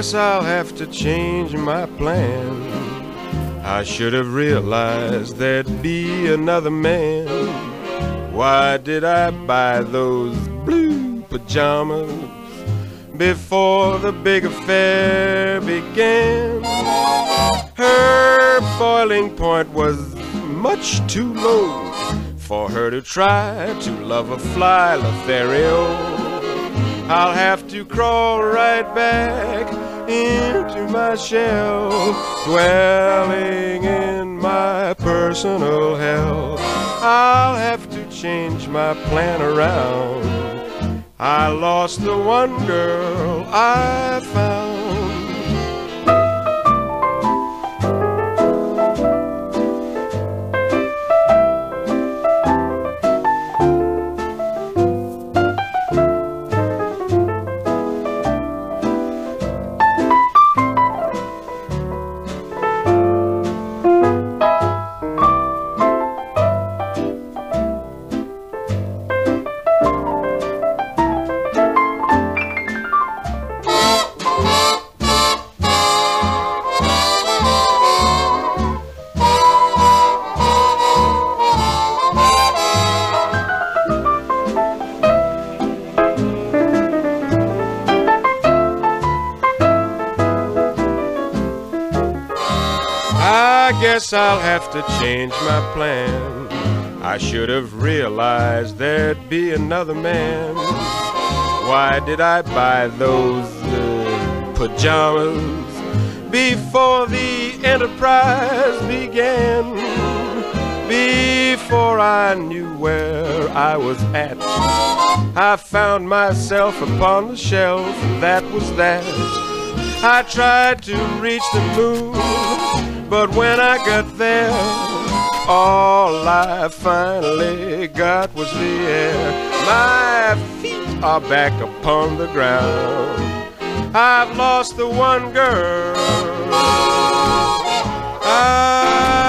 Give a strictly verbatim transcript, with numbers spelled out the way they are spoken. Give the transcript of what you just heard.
guess I'll have to change my plan. I should have realized there'd be another man. Why did I buy those blue pajamas before the big affair began? Her boiling point was much too low for her to try to love a fly Lothario. I'll have to crawl right back into my shell, dwelling in my personal hell. I'll have to change my plan around. I lost the one girl I found. I guess I'll have to change my plan. I should have realized there'd be another man. Why did I buy those uh, pajamas before the enterprise began? Before I knew where I was at, I found myself upon the shelf, and that was that. I tried to reach the moon, but when I got there, all I finally got was the air. My feet are back upon the ground. I've lost the one girl I